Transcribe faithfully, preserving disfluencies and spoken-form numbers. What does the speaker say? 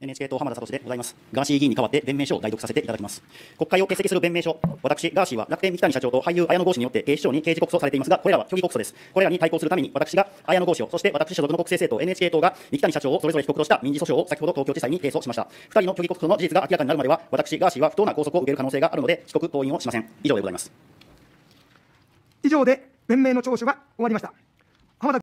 エヌエイチケー 党浜田聡でございます。ガーシー議員に代わって弁明書を代読させていただきます。国会を欠席する弁明書。私、ガーシーは楽天三木谷社長と俳優綾野剛氏によって警視庁に刑事告訴されていますが、これらは虚偽告訴です。これらに対抗するために、私が綾野剛氏を、そして私所属の国政政党 エヌエイチケー 党が三木谷社長をそれぞれ被告とした民事訴訟を先ほど東京地裁に提訴しました。ふたりの虚偽告訴の事実が明らかになるまでは、私、ガーシーは不当な拘束を受ける可能性があるので、帰国登院をしません。以上でございます。 以上で弁明の聴取が終わりました。